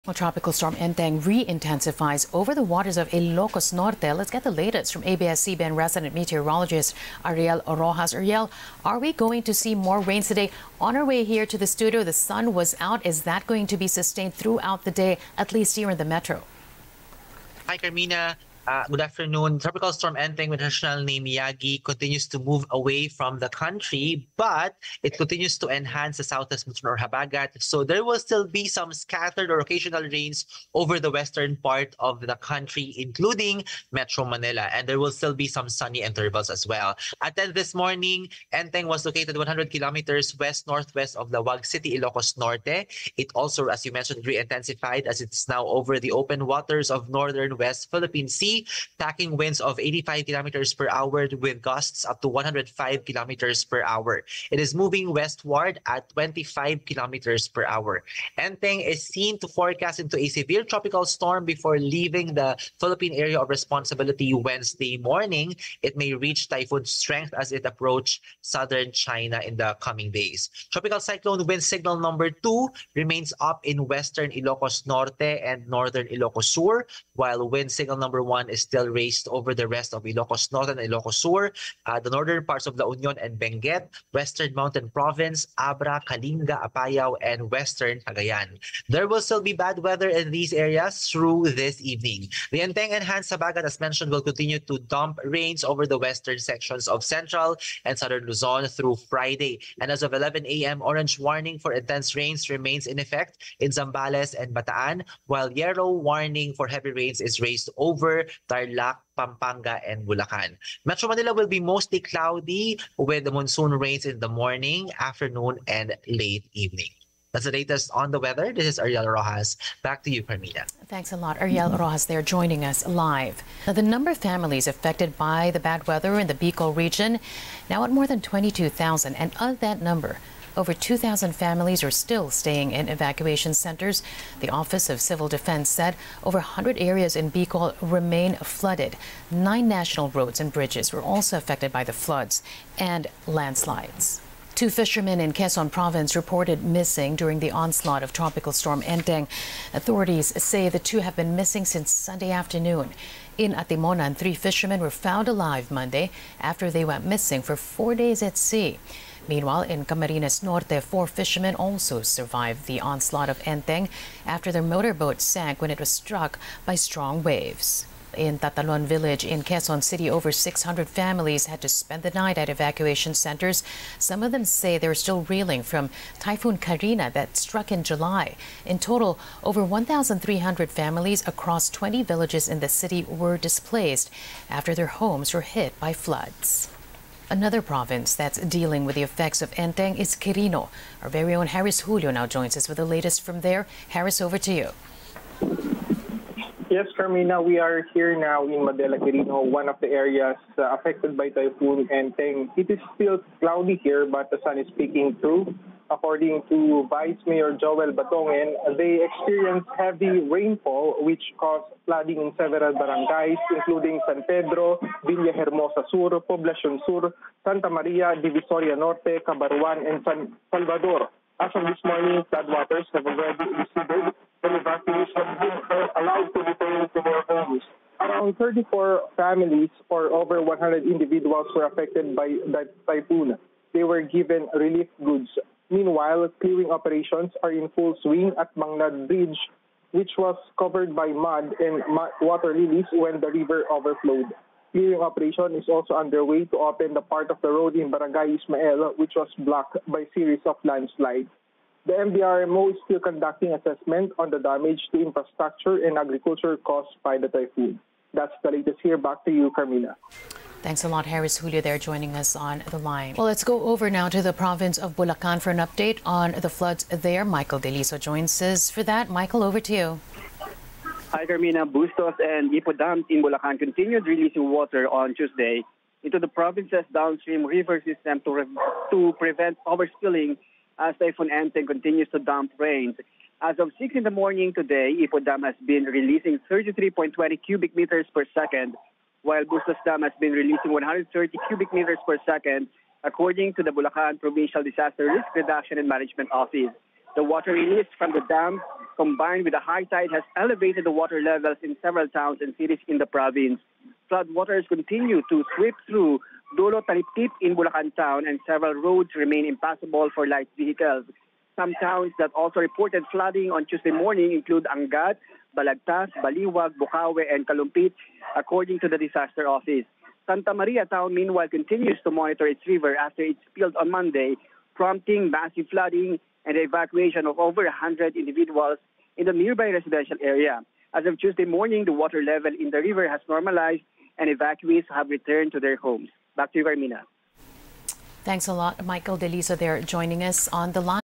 Well, Tropical Storm Enteng re-intensifies over the waters of Ilocos Norte. Let's get the latest from ABS-CBN resident meteorologist Ariel Rojas. Ariel, are we going to see more rains today? On our way here to the studio, the sun was out. Is that going to be sustained throughout the day, at least here in the metro? Hi, Carmina. Good afternoon. Tropical Storm Enteng with traditional name Yagi continues to move away from the country, but it continues to enhance the southwest monsoon or habagat. So there will still be some scattered or occasional rains over the western part of the country, including Metro Manila. And there will still be some sunny intervals as well. At 10 this morning, Enteng was located 100 kilometers west-northwest of Lawag City, Ilocos Norte. It also, as you mentioned, re-intensified as it's now over the open waters of northern West Philippine Sea, tacking winds of 85 kilometers per hour with gusts up to 105 kilometers per hour. It is moving westward at 25 kilometers per hour. Enteng is seen to forecast into a severe tropical storm before leaving the Philippine area of responsibility Wednesday morning. It may reach typhoon strength as it approaches southern China in the coming days. Tropical cyclone wind signal number 2 remains up in western Ilocos Norte and northern Ilocos Sur, while wind signal number 1 is still raised over the rest of Ilocos Norte and Ilocos Sur, the northern parts of La Union and Benguet, western Mountain Province, Abra, Kalinga, Apayao, and western Cagayan. There will still be bad weather in these areas through this evening. The Enteng enhanced habagat, as mentioned, will continue to dump rains over the western sections of central and southern Luzon through Friday. And as of 11 a.m., orange warning for intense rains remains in effect in Zambales and Bataan, while yellow warning for heavy rains is raised over Tarlac, Pampanga, and Bulacan. Metro Manila will be mostly cloudy with the monsoon rains in the morning, afternoon, and late evening. That's the latest on the weather. This is Ariel Rojas. Back to you, Carmina. Thanks a lot. Ariel Rojas there joining us live. Now, the number of families affected by the bad weather in the Bicol region now at more than 22,000. And of that number, over 2,000 families are still staying in evacuation centers. The Office of Civil Defense said over 100 areas in Bicol remain flooded. 9 national roads and bridges were also affected by the floods and landslides. 2 fishermen in Quezon Province reported missing during the onslaught of Tropical Storm Enteng. Authorities say the 2 have been missing since Sunday afternoon. In Atimonan, 3 fishermen were found alive Monday after they went missing for 4 days at sea. Meanwhile, in Camarines Norte, 4 fishermen also survived the onslaught of Enteng after their motorboat sank when it was struck by strong waves. In Tatalon village in Quezon City, over 600 families had to spend the night at evacuation centers. Some of them say they're still reeling from Typhoon Karina that struck in July. In total, over 1,300 families across 20 villages in the city were displaced after their homes were hit by floods. Another province that's dealing with the effects of Enteng is Quirino. Our very own Harris Julio now joins us with the latest from there. Harris, over to you. Yes, Carmina, we are here now in Madela, Quirino, one of the areas affected by Typhoon Enteng. It is still cloudy here, but the sun is peeking through. According to Vice Mayor Joel Batongen, they experienced heavy rainfall, which caused flooding in several barangays, including San Pedro, Villa Hermosa Sur, Poblacion Sur, Santa Maria, Divisoria Norte, Cabaruan, and San Salvador. As of this morning, floodwaters have already receded and evacuees have been allowed to return to their homes. Around 34 families or over 100 individuals were affected by that typhoon. They were given relief goods. Meanwhile, clearing operations are in full swing at Mangnad Bridge, which was covered by mud and water lilies when the river overflowed. Clearing operation is also underway to open the part of the road in Barangay Ismael, which was blocked by a series of landslides. The MDRMO is still conducting assessment on the damage to infrastructure and agriculture caused by the typhoon. That's the latest here. Back to you, Carmina. Thanks a lot, Harris Julio, there joining us on the line. Well, let's go over now to the province of Bulacan for an update on the floods there. Michael Deliso joins us for that. Michael, over to you. Hi, Carmina. Bustos and Ipo dams in Bulacan continued releasing water on Tuesday into the province's downstream river system to prevent overspilling as Typhoon Enteng continues to dump rains. As of 6 in the morning today, Ipo Dam has been releasing 33.20 cubic meters per second, while Bustos Dam has been releasing 130 cubic meters per second, according to the Bulacan Provincial Disaster Risk Reduction and Management Office. The water released from the dam, combined with the high tide, has elevated the water levels in several towns and cities in the province. Floodwaters continue to sweep through Dulo Taliptip in Bulacan town, and several roads remain impassable for light vehicles. Some towns that also reported flooding on Tuesday morning include Angat, Balagtas, Baliwag, Bukawe, and Kalumpit, according to the disaster office. Santa Maria town, meanwhile, continues to monitor its river after it spilled on Monday, prompting massive flooding and the evacuation of over 100 individuals in the nearby residential area. As of Tuesday morning, the water level in the river has normalized and evacuees have returned to their homes. Back to you, Carmina. Thanks a lot, Michael Deliso there joining us on the line.